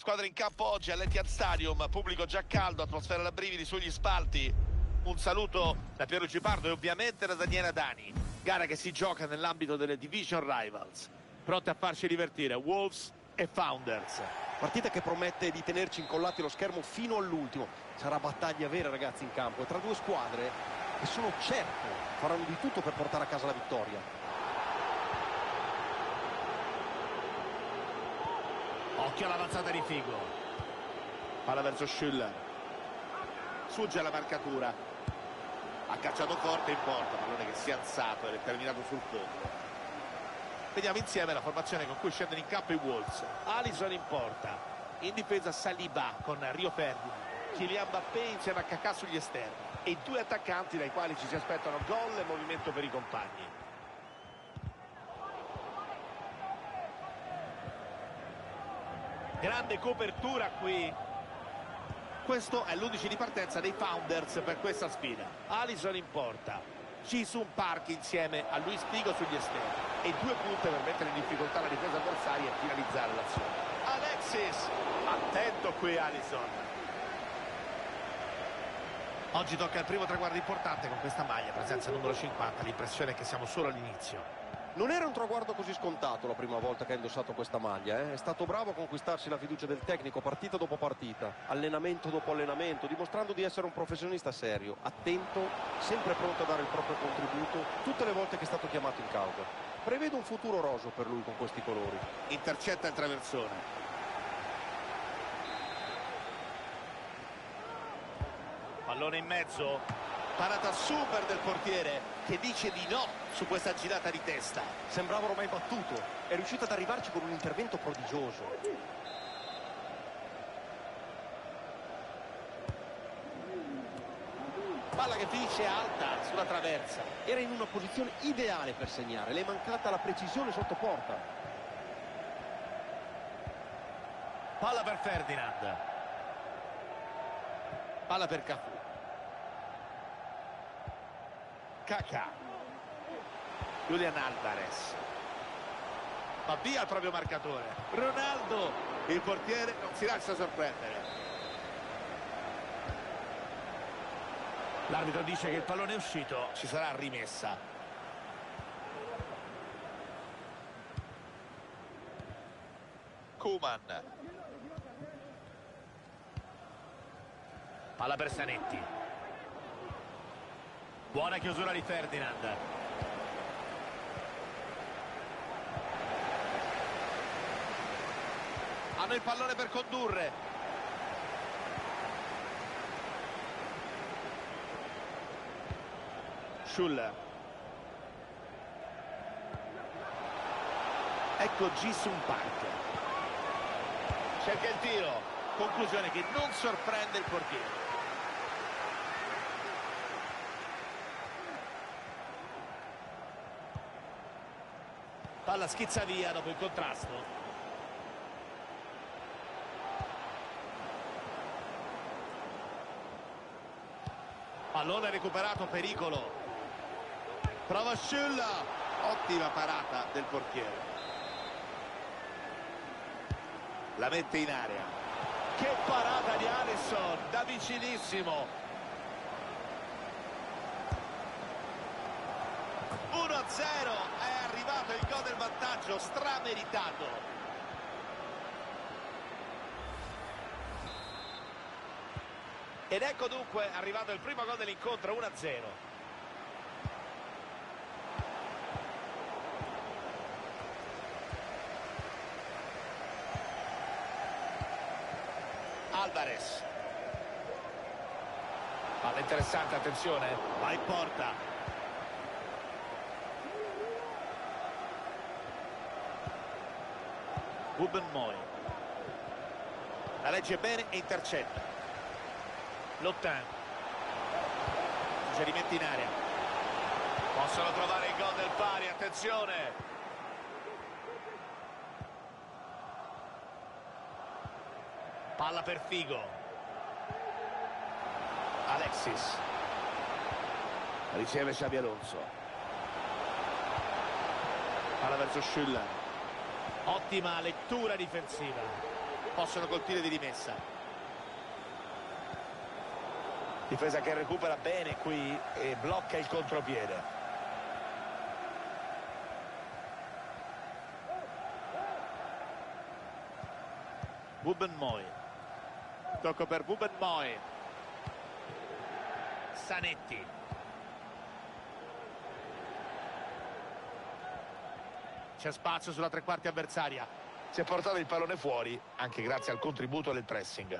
Squadra in campo oggi all'Etihad Stadium, pubblico già caldo, atmosfera da brividi sugli spalti. Un saluto da Pierluigi Pardo e ovviamente da Daniele Adani. Gara che si gioca nell'ambito delle Division Rivals. Pronti a farci divertire Wolves e Founders. Partita che promette di tenerci incollati allo schermo fino all'ultimo. Sarà battaglia vera, ragazzi, in campo, tra due squadre che sono certo faranno di tutto per portare a casa la vittoria. Occhio all'avanzata di Figo. Palla verso Schüller. Sfugge alla marcatura. Ha cacciato forte in porta, pallone che si è alzato ed è terminato sul fondo. Vediamo insieme la formazione con cui scendono in campo i Wolves. Alisson in porta. In difesa Saliba con Rio Ferdinand. Kylian Mbappé insieme a Kaká sugli esterni. E due attaccanti dai quali ci si aspettano gol e movimento per i compagni. Grande copertura qui. Questo è l'11 di partenza dei Founders per questa sfida. Alisson in porta. Ji-sung Park insieme a Luis Figo sugli esterni. E due punte per mettere in difficoltà la difesa avversaria e finalizzare l'azione. Alexis. Attento qui Alisson. Oggi tocca il primo traguardo importante con questa maglia, presenza numero 50. L'impressione è che siamo solo all'inizio. Non era un traguardo così scontato la prima volta che ha indossato questa maglia, È stato bravo a conquistarsi la fiducia del tecnico partita dopo partita, allenamento dopo allenamento, dimostrando di essere un professionista serio, attento, sempre pronto a dare il proprio contributo tutte le volte che è stato chiamato in causa. Prevedo un futuro roseo per lui con questi colori. Intercetta il traversone. Pallone in mezzo. Parata super del portiere che dice di no su questa girata di testa. Sembrava ormai battuto, è riuscito ad arrivarci con un intervento prodigioso. Palla che finisce alta sulla traversa. Era in una posizione ideale per segnare, le è mancata la precisione sotto porta. Palla per Ferdinand. Palla per Cafu. Kaká. Julian Alvarez. Va via il proprio marcatore. Ronaldo. Il portiere non si lascia sorprendere. L'arbitro dice che il pallone è uscito. Ci sarà rimessa. Koeman. Palla per Zanetti. Buona chiusura di Ferdinand. Hanno il pallone per condurre. Schüller. Ecco Ji-sung Park. Cerca il tiro. Conclusione che non sorprende il portiere. Palla schizza via dopo il contrasto. Pallone recuperato, pericolo. Prova Schüller. Ottima parata del portiere. La mette in area. Che parata di Alisson da vicinissimo. 1-0, è arrivato il gol del vantaggio, strameritato. Ed ecco dunque arrivato il primo gol dell'incontro, 1-0. Alvarez. Palla interessante, attenzione, va in porta. Ruben Moy. La legge bene e intercetta. Lottin. Suggerimenti in area. Possono trovare il gol del pari, attenzione. Palla per Figo. Alexis. Riceve Xabi Alonso. Palla verso Schüller. Ottima lettura difensiva. Possono colpire di rimessa. Difesa che recupera bene qui e blocca il contropiede. Wubben Moy. Tocco per Wubben Moy. Zanetti. C'è spazio sulla tre quarti avversaria. Si è portato il pallone fuori anche grazie al contributo del pressing.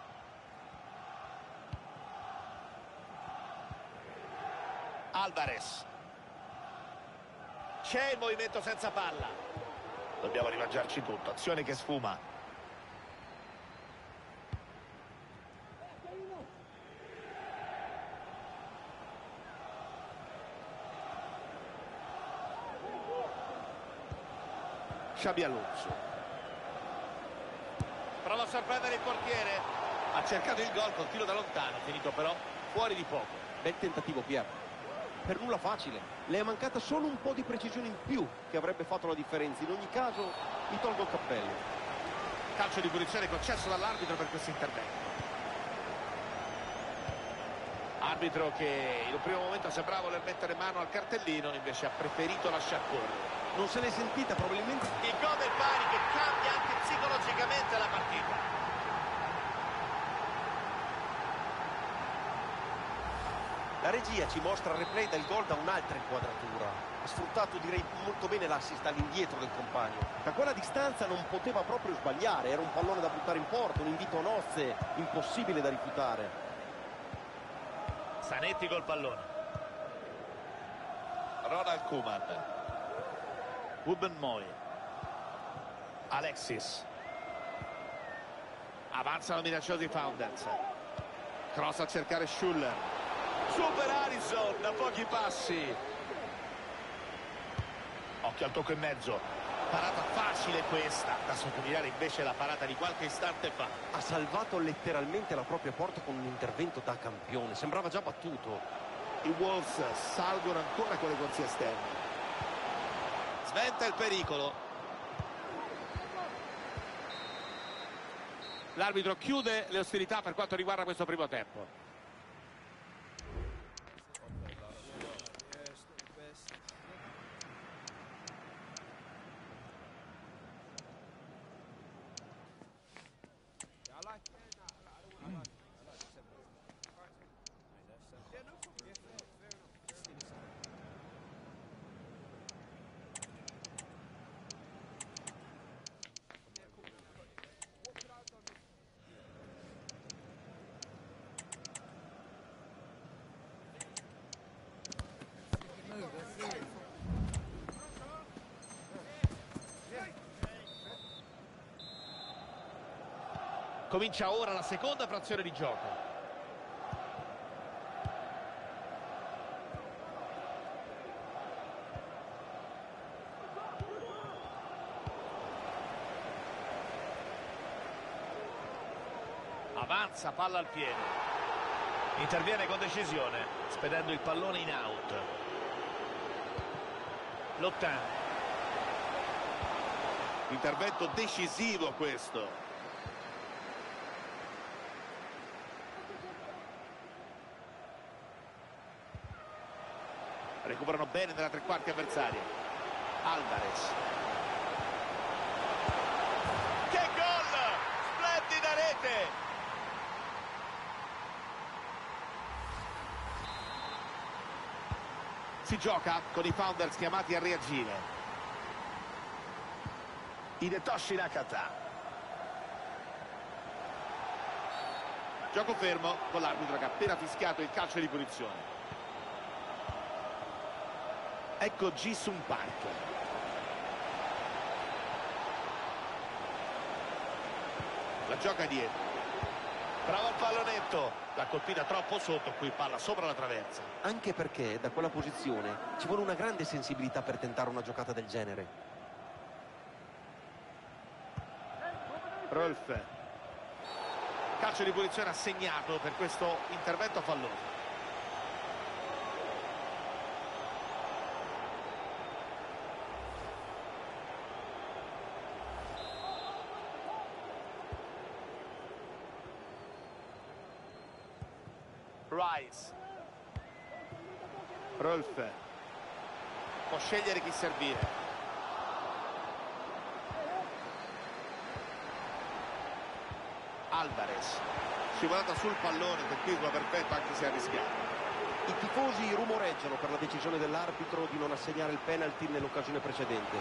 Alvarez. C'è il movimento senza palla. Dobbiamo rimangiarci tutto. Azione che sfuma. Xabi Alonso. Prova a sorprendere il portiere. Ha cercato il gol col tiro da lontano, finito però fuori di poco. Bel tentativo, Pier. Per nulla facile. Le è mancata solo un po' di precisione in più che avrebbe fatto la differenza. In ogni caso, gli tolgo il cappello. Calcio di punizione concesso dall'arbitro per questo intervento. Arbitro che in un primo momento sembrava voler mettere mano al cartellino, invece ha preferito lasciar correre. Non se l'è sentita probabilmente. Il gol del Bari che cambia anche psicologicamente la partita. La regia ci mostra il replay del gol da un'altra inquadratura. Ha sfruttato, direi, molto bene l'assist all'indietro del compagno. Da quella distanza non poteva proprio sbagliare. Era un pallone da buttare in porta, un invito a nozze impossibile da rifiutare. Zanetti col pallone. Ronald Koeman. Wubben Moy. Alexis. Avanzano minacciosi Founders. Cross a cercare Schuller. Super Harrison da pochi passi. Occhio al tocco in mezzo. Parata facile questa, da sottolineare invece la parata di qualche istante fa. Ha salvato letteralmente la propria porta con un intervento da campione. Sembrava già battuto. I Wolves salgono ancora con le corsie esterne. Sventa il pericolo. L'arbitro chiude le ostilità per quanto riguarda questo primo tempo. Comincia ora la seconda frazione di gioco. Avanza, palla al piede. Interviene con decisione, spedendo il pallone in out. Lottan. Intervento decisivo questo. Recuperano bene nella tre quarti avversaria. Alvarez. Che gol! Splendida rete! Si gioca con i Founders chiamati a reagire. Hidetoshi Nakata. Gioco fermo con l'arbitro che ha appena fischiato il calcio di punizione. Ecco Ji-Sung Park. La gioca dietro. Bravo il pallonetto. La colpita troppo sotto, qui palla sopra la traversa. Anche perché da quella posizione ci vuole una grande sensibilità per tentare una giocata del genere. Rolf. Calcio di punizione assegnato per questo intervento falloso. Rice. Rolf può scegliere chi servire. Alvarez, scivolata sul pallone, tempismo perfetto anche se arrischiato. I tifosi rumoreggiano per la decisione dell'arbitro di non assegnare il penalty nell'occasione precedente.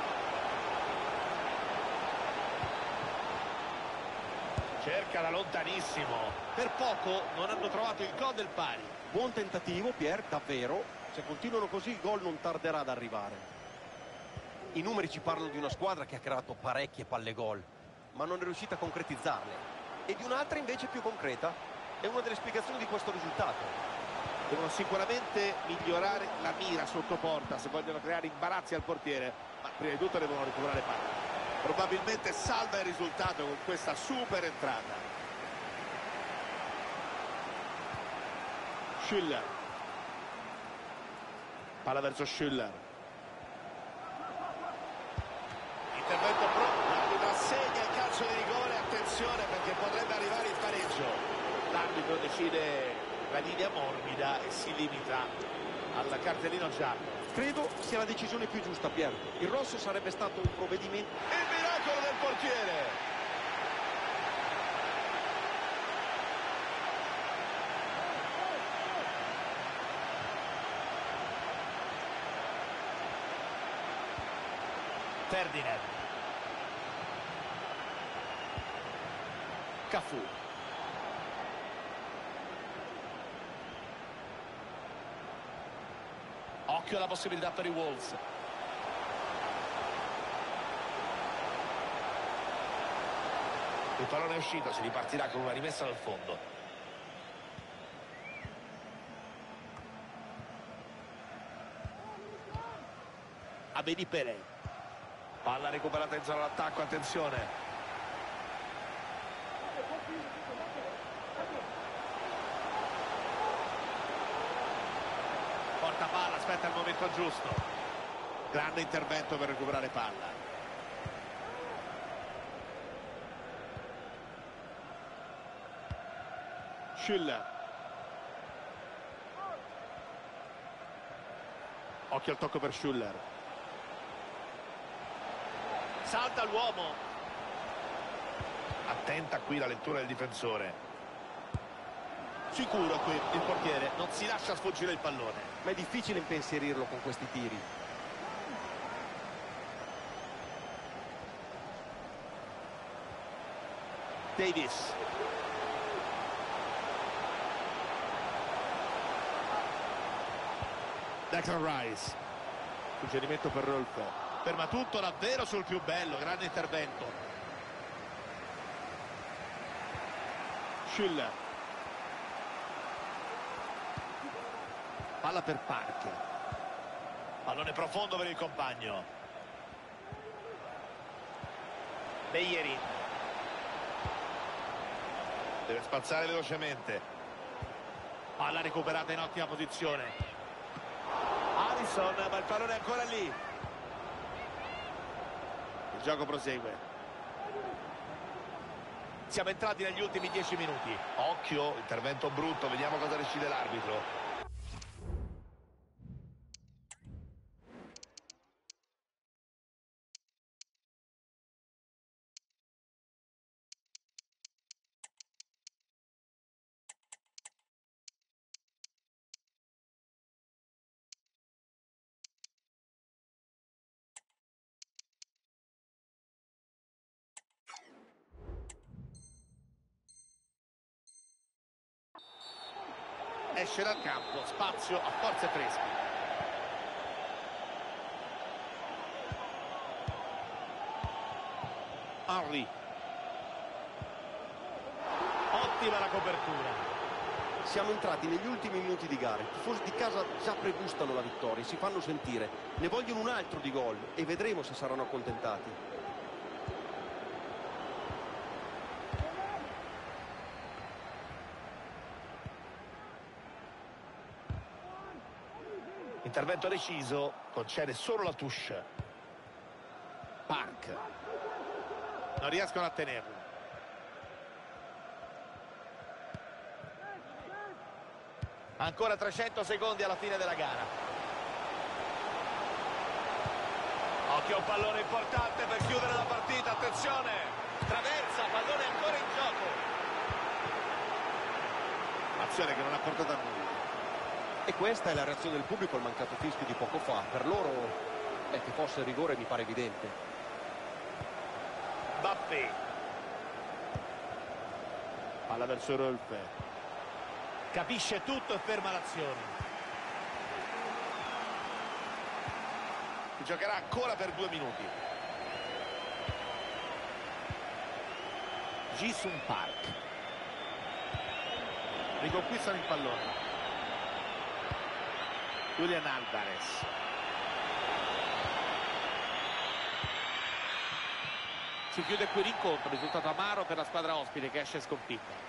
Cerca da lontanissimo. Per poco non hanno trovato il gol del pari. Buon tentativo, Pier, davvero. Se continuano così il gol non tarderà ad arrivare. I numeri ci parlano di una squadra che ha creato parecchie palle gol, ma non è riuscita a concretizzarle. E di un'altra invece più concreta. È una delle spiegazioni di questo risultato. Devono sicuramente migliorare la mira sotto porta se vogliono creare imbarazzi al portiere, ma prima di tutto devono recuperare palla. Probabilmente salva il risultato con questa super entrata. Schüller. Palla verso Schüller. Intervento pronto. L'arbitro assegna il calcio di rigore. Attenzione perché potrebbe arrivare il pareggio. L'arbitro decide la linea morbida e si limita al cartellino giallo. Credo sia la decisione più giusta, Pier. Il rosso sarebbe stato un provvedimento... Il miracolo del portiere. Ferdinand. Cafu. Occhio alla possibilità per i Wolves. Il pallone è uscito, si ripartirà con una rimessa dal fondo. Abedi Pere. Palla recuperata in zona d'attacco, attenzione. Porta palla, aspetta il momento giusto. Grande intervento per recuperare palla. Schüller. Occhio al tocco per Schüller. Salta l'uomo. Attenta qui la lettura del difensore. Sicuro qui il portiere non si lascia sfuggire il pallone. Ma è difficile impensierirlo con questi tiri. Davis. Declan Rice. Suggerimento per Rolf. Ferma tutto davvero sul più bello. Grande intervento. Schüller. Palla per Park. Pallone profondo per il compagno. Bellerin. Deve spazzare velocemente. Palla recuperata in ottima posizione. Alisson, ma il pallone è ancora lì. Il gioco prosegue. Siamo entrati negli ultimi 10 minuti. Occhio, intervento brutto, vediamo cosa decide l'arbitro. Esce dal campo, spazio a forze fresche. Henry. Ottima la copertura. Siamo entrati negli ultimi minuti di gara. I tifosi di casa già pregustano la vittoria, si fanno sentire. Ne vogliono un altro di gol e vedremo se saranno accontentati. Intervento deciso, concede solo la touche. Park. Non riescono a tenerlo. Ancora 300 secondi alla fine della gara. Occhio a un pallone importante per chiudere la partita, attenzione! Traversa, pallone ancora in gioco. Azione che non ha portato a nulla. E questa è la reazione del pubblico al mancato fischio di poco fa. Per loro che fosse rigore mi pare evidente. Mbappé. Palla verso Rolfe. Capisce tutto e ferma l'azione. Si giocherà ancora per 2 minuti. Ji-sung Park. Riconquistano il pallone. Julian Alvarez. Si chiude qui l'incontro, risultato amaro per la squadra ospite che esce sconfitta.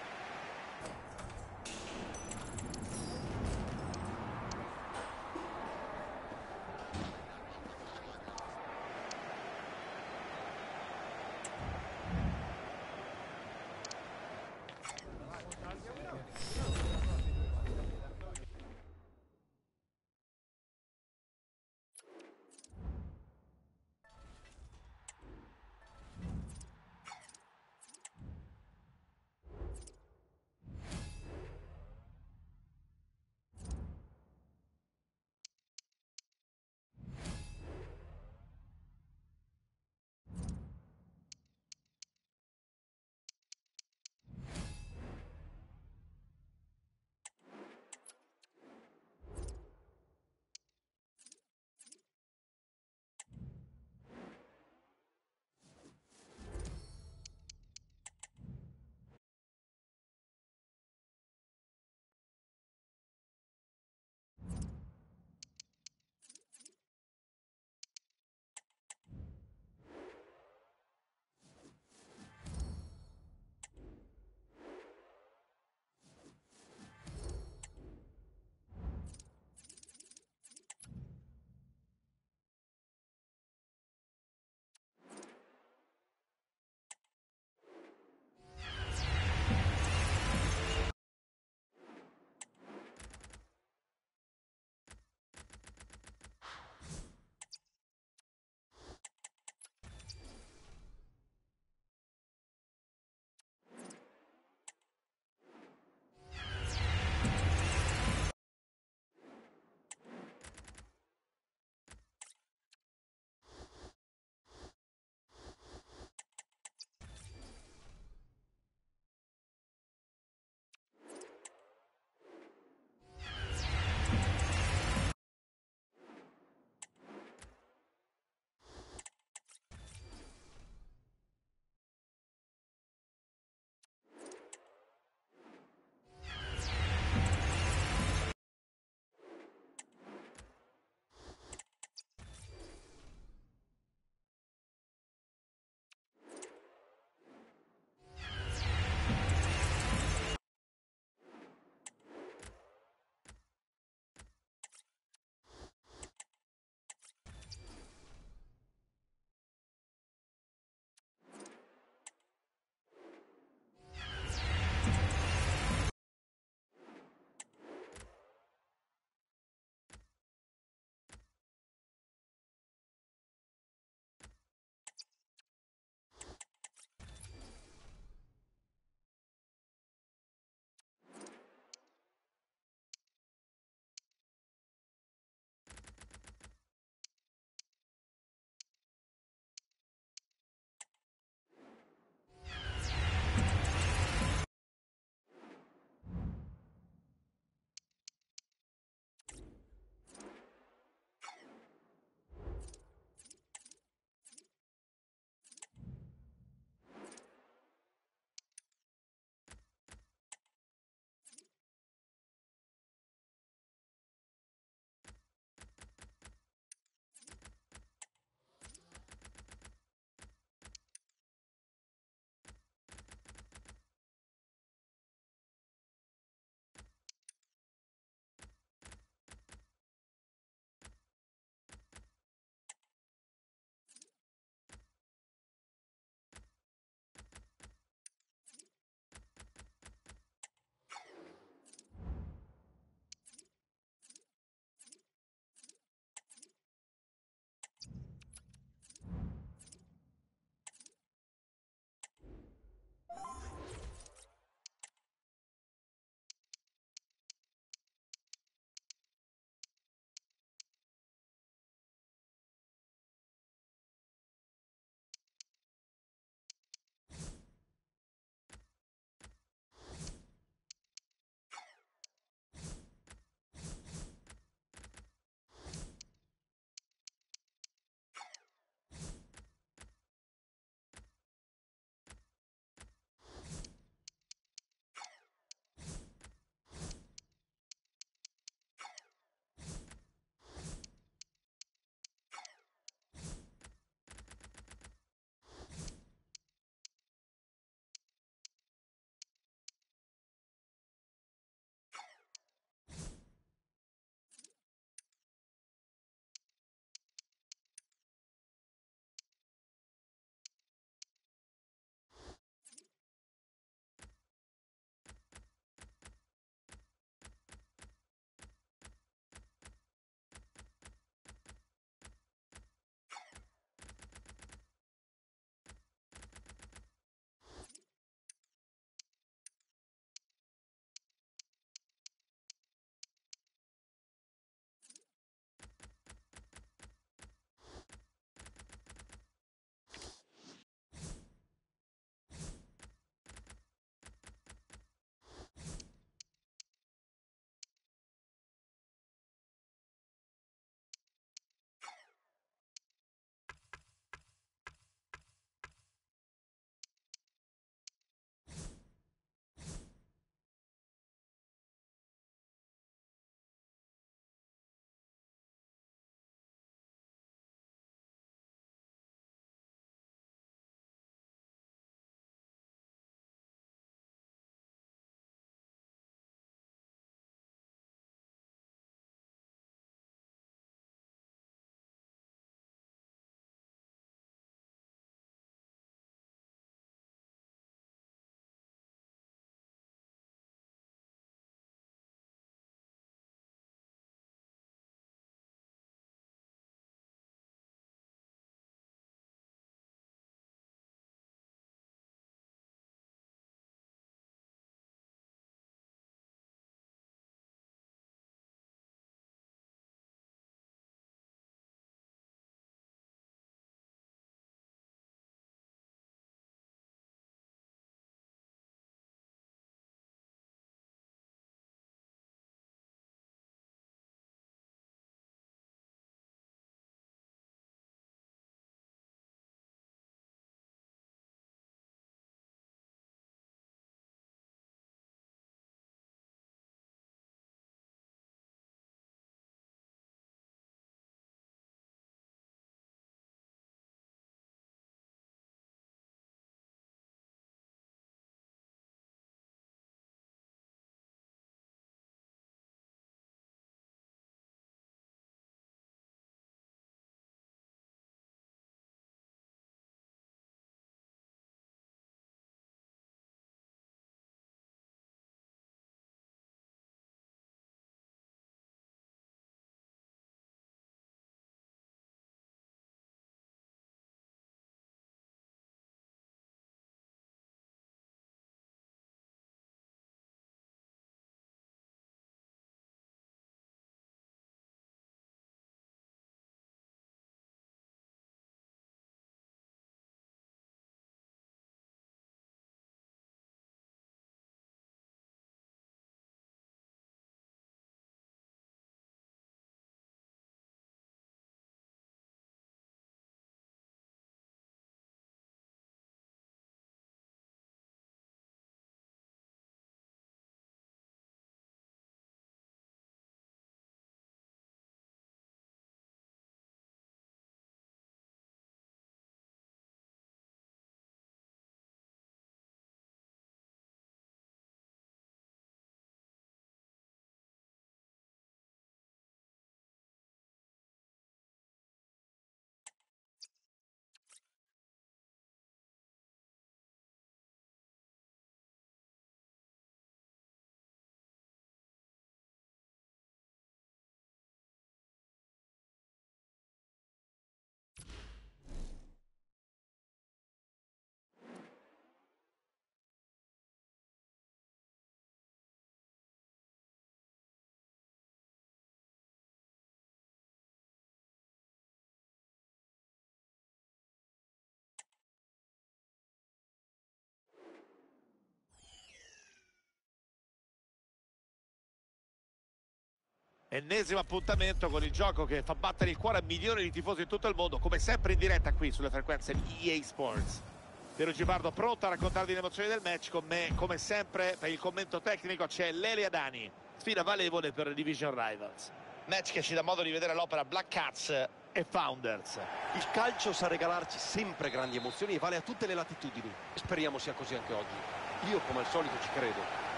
Ennesimo appuntamento con il gioco che fa battere il cuore a milioni di tifosi in tutto il mondo, come sempre in diretta qui sulle frequenze di EA Sports. Piero Gibardo pronto a raccontarvi le emozioni del match. Con me, come sempre, per il commento tecnico c'è Lele Adani. Sfida valevole per le Division Rivals. Match che ci dà modo di vedere l'opera Black Cats e Founders. Il calcio sa regalarci sempre grandi emozioni e vale a tutte le latitudini. Speriamo sia così anche oggi. Io, come al solito, ci credo.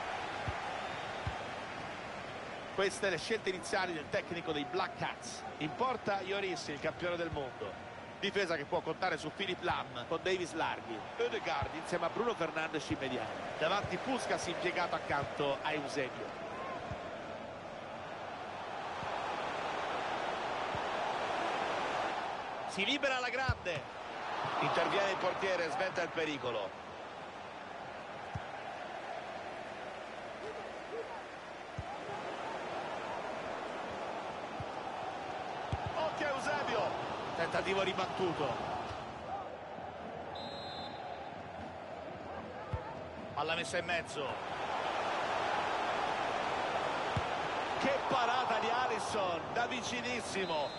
Queste le scelte iniziali del tecnico dei Black Cats. In porta Lloris, il campione del mondo. Difesa che può contare su Philipp Lahm con Davis larghi. Ødegaard insieme a Bruno Fernandes in mediano. Davanti Puskas impiegato accanto a Eusebio. Si libera alla grande. Interviene il portiere, sventa il pericolo. Eusebio, tentativo ribattuto. Palla messa in mezzo. Che parata di Alisson da vicinissimo.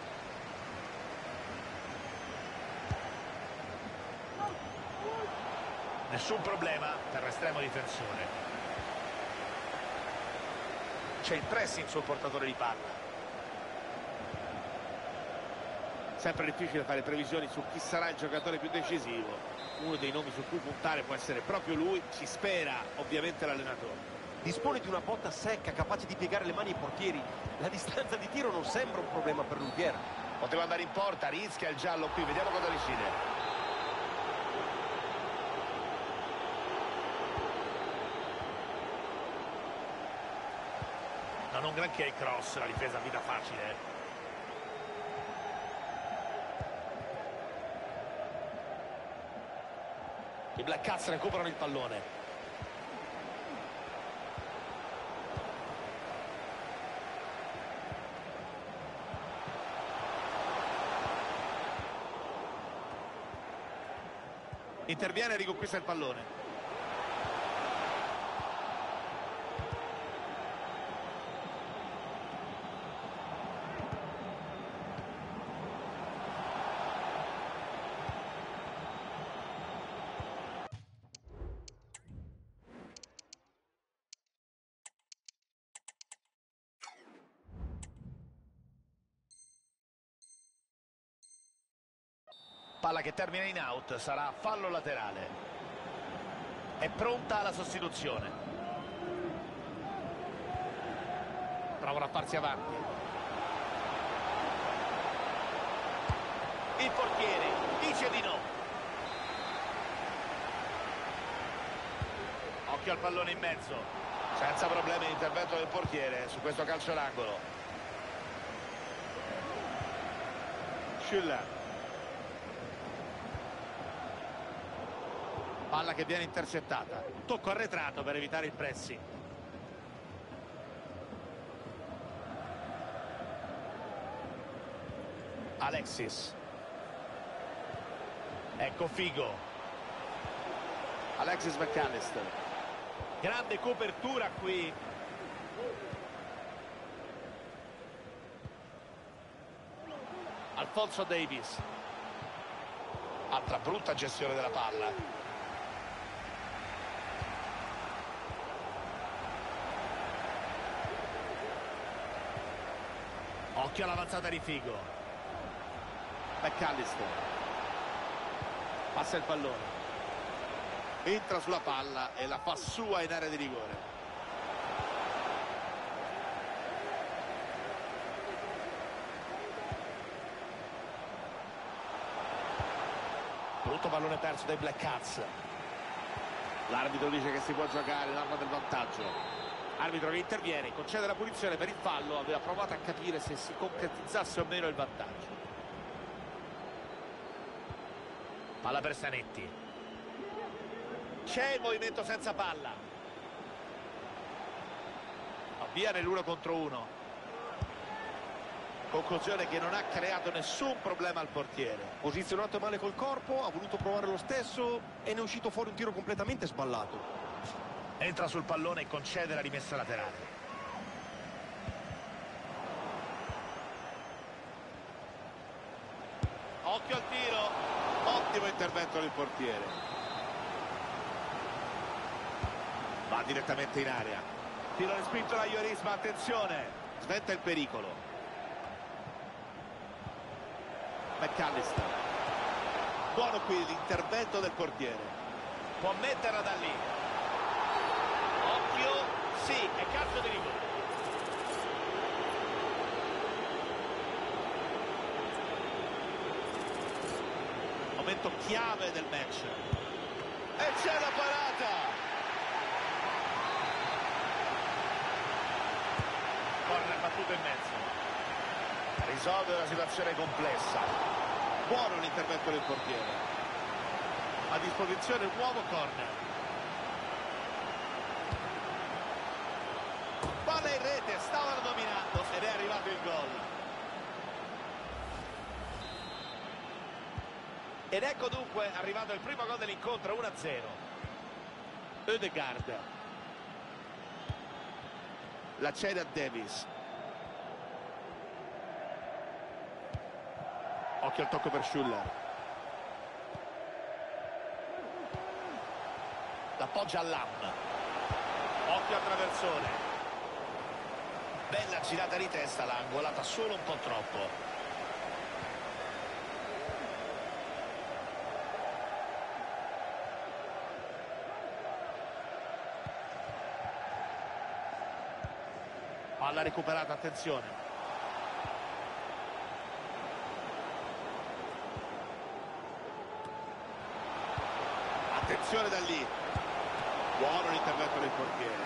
Nessun problema per l'estremo difensore. C'è il pressing sul portatore di palla. Sempre difficile fare previsioni su chi sarà il giocatore più decisivo. Uno dei nomi su cui puntare può essere proprio lui. Ci spera ovviamente l'allenatore. Dispone di una botta secca, capace di piegare le mani ai portieri. La distanza di tiro non sembra un problema per l'Unghiera. Poteva andare in porta, rischia il giallo qui, vediamo cosa decide. Non un granché il cross, la difesa vita facile. I Black Cats recuperano il pallone. Interviene e riconquista il pallone. Palla che termina in out, sarà fallo laterale. È pronta la sostituzione. Provano a farsi avanti. Il portiere dice di no. Occhio al pallone in mezzo. Senza problemi l'intervento del portiere su questo calcio d'angolo. Schüller. Palla che viene intercettata. Tocco arretrato per evitare il pressing. Alexis. Ecco Figo. Alexis McAllister. Grande copertura qui. Alphonso Davies. Altra brutta gestione della palla. Occhio all'avanzata di Figo. McAllister. Passa il pallone. Entra sulla palla e la fa sua in area di rigore. Brutto pallone perso dai Black Cats. L'arbitro dice che si può giocare l'arma del vantaggio. Arbitro che interviene, concede la punizione per il fallo, aveva provato a capire se si concretizzasse o meno il vantaggio. Palla per Zanetti. C'è il movimento senza palla. Avviene l'1 contro 1. Conclusione che non ha creato nessun problema al portiere. Posizionato male col corpo, ha voluto provare lo stesso e ne è uscito fuori un tiro completamente sballato. Entra sul pallone e concede la rimessa laterale. Occhio al tiro, ottimo intervento del portiere. Va direttamente in area. Tiro respinto da Lloris, ma attenzione. Sventa il pericolo. McAllister. Buono qui l'intervento del portiere. Può metterla da lì. Occhio, sì, è calcio di rigore. Momento chiave del match. E c'è la parata. Corner battuto in mezzo. Risolve una situazione complessa. Buono l'intervento del portiere. A disposizione un nuovo corner. Palla in rete, stavano dominando ed è arrivato il gol. Ed ecco dunque arrivato il primo gol dell'incontro, 1-0. Ødegaard. La cede a Davis. Occhio al tocco per Schuller. L'appoggia a Lam. Occhio al traversone. Bella girata di testa, l'ha angolata solo un po' troppo. Palla recuperata, attenzione. Attenzione da lì. Buono l'intervento del portiere.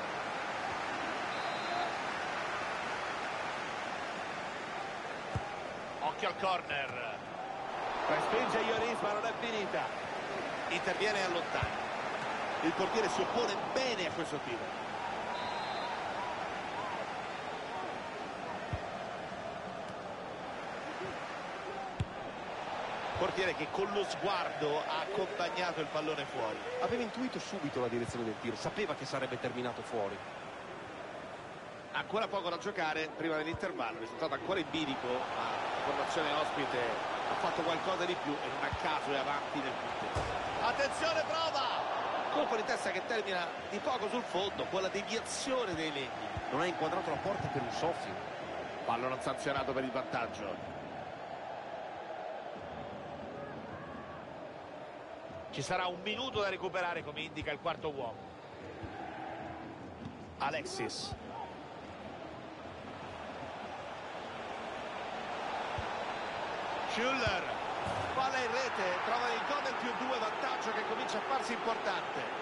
Occhio al corner. Respinge Lloris, ma non è finita. Interviene e allontana. Il portiere si oppone bene a questo tiro. Portiere che con lo sguardo ha accompagnato il pallone fuori. Aveva intuito subito la direzione del tiro, sapeva che sarebbe terminato fuori. Ancora poco da giocare prima dell'intervallo, il risultato ancora in bilico, ma la formazione ospite ha fatto qualcosa di più e non a caso è avanti nel punteggio. Attenzione, prova! Colpo di testa che termina di poco sul fondo, con la deviazione dei legni. Non ha inquadrato la porta per un soffio. Fallo non sanzionato per il vantaggio. Ci sarà un minuto da recuperare, come indica il quarto uomo. Alexis. Schuller. Palla in rete, trova il gol del +2, vantaggio che comincia a farsi importante.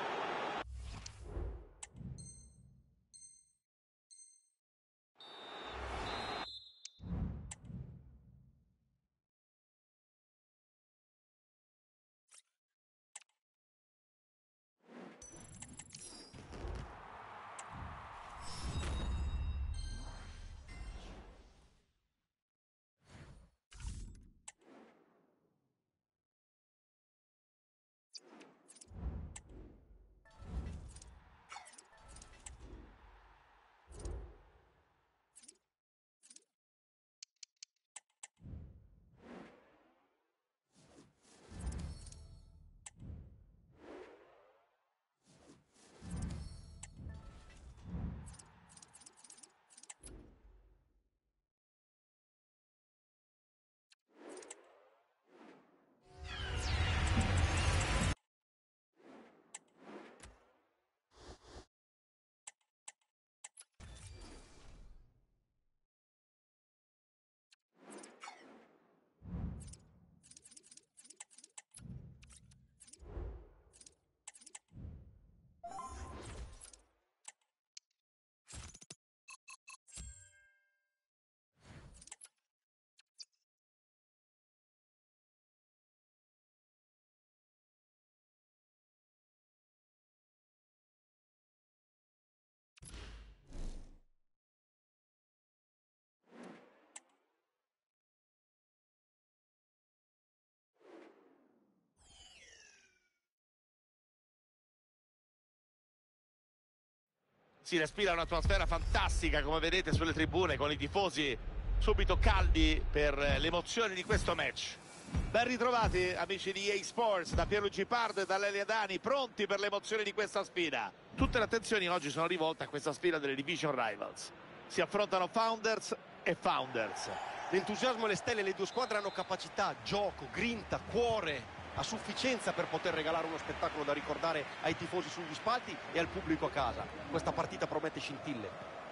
Si respira un'atmosfera fantastica, come vedete sulle tribune, con i tifosi subito caldi per l'emozione di questo match. Ben ritrovati amici di EA Sports, da Pierluigi Pardo e da Lelia Dani, pronti per le emozioni di questa sfida. Tutte le attenzioni oggi sono rivolte a questa sfida delle Division Rivals. Si affrontano Founders e Founders. L'entusiasmo e le stelle, le due squadre hanno capacità, gioco, grinta, cuore a sufficienza per poter regalare uno spettacolo da ricordare ai tifosi sugli spalti e al pubblico a casa. Questa partita promette scintille.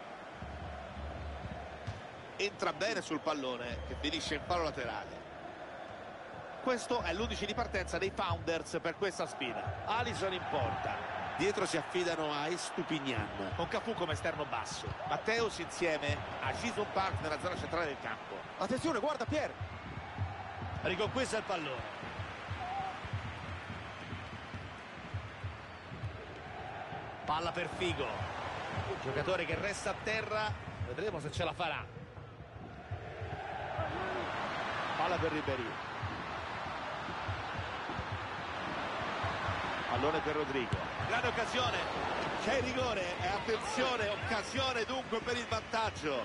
Entra bene sul pallone che finisce in palo laterale. Questo è l'11 di partenza dei Founders per questa sfida. Alisson in porta. Dietro si affidano a Estupignan, con Cafu come esterno basso. Matteus insieme a Jason Park nella zona centrale del campo. Attenzione, guarda Pier. Riconquista il pallone. Palla per Figo. Giocatore che resta a terra. Vedremo se ce la farà. Palla per Ribéry. Pallone per Rodrigo. Grande occasione. C'è il rigore e attenzione, occasione dunque per il vantaggio.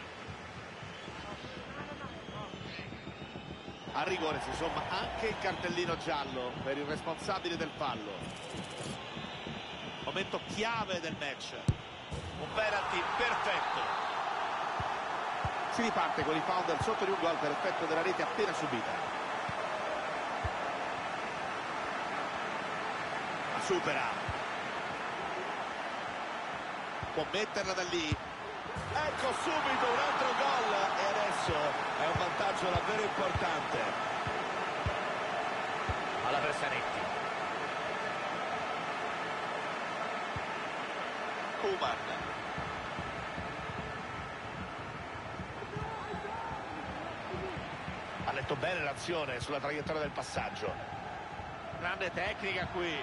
A rigore si somma anche il cartellino giallo per il responsabile del fallo. Momento chiave del match. Un penalty perfetto. Si riparte con i Founder sotto di un gol per effetto della rete appena subita. La supera. Può metterla da lì. Ecco subito un altro gol e adesso è un vantaggio davvero importante. Alla Versanetti. Kuman. Ha letto bene l'azione sulla traiettoria del passaggio. Grande tecnica qui.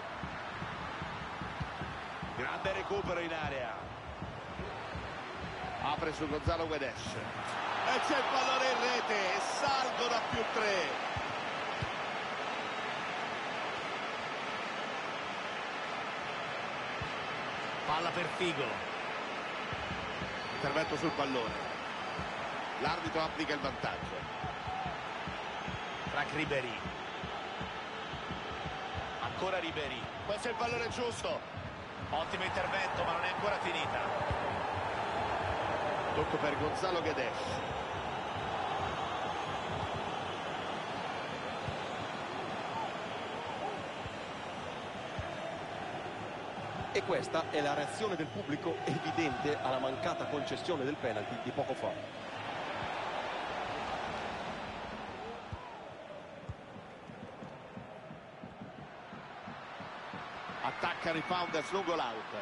Grande recupero in area. Apre su Gonzalo Guedes. E c'è il pallone in rete. E saldo da +3. Palla per Figo. Intervento sul pallone. L'arbitro applica il vantaggio. Frank Ribéry. Ancora Ribéry. Questo è il pallone giusto. Ottimo intervento, ma non è ancora finita. Tocco per Gonzalo Guedes. E questa è la reazione del pubblico evidente alla mancata concessione del penalty di poco fa. Attaccano i Founders lungo l'out.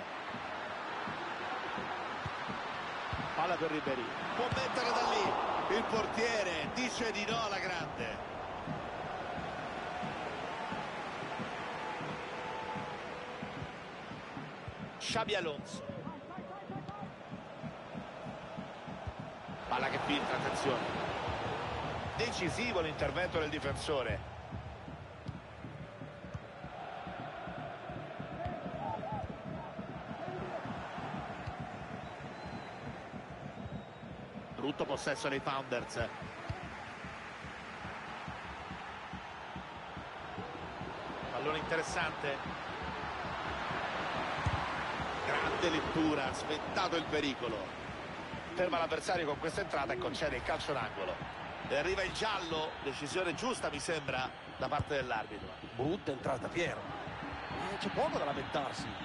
Palla per Ribéry. Può mettere da lì. Il portiere dice di no alla grande. Xabi Alonso. Palla che filtra, attenzione. Decisivo l'intervento del difensore. Brutto possesso dei Founders. Pallone interessante. Grande lettura, ha sventato il pericolo. Ferma l'avversario con questa entrata e concede il calcio d'angolo. E arriva il giallo, decisione giusta mi sembra da parte dell'arbitro. Brutta entrata Piero. C'è poco da lamentarsi.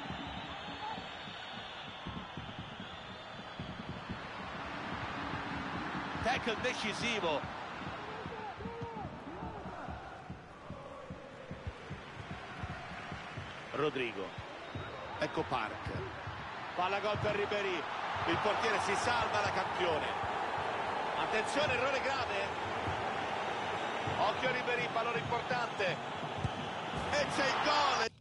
Tackle decisivo. Rodrigo. Ecco Park. Palla gol per Ribéry. Il portiere si salva da campione. Attenzione, errore grave. Occhio a Ribéry, pallone importante. E c'è il gol.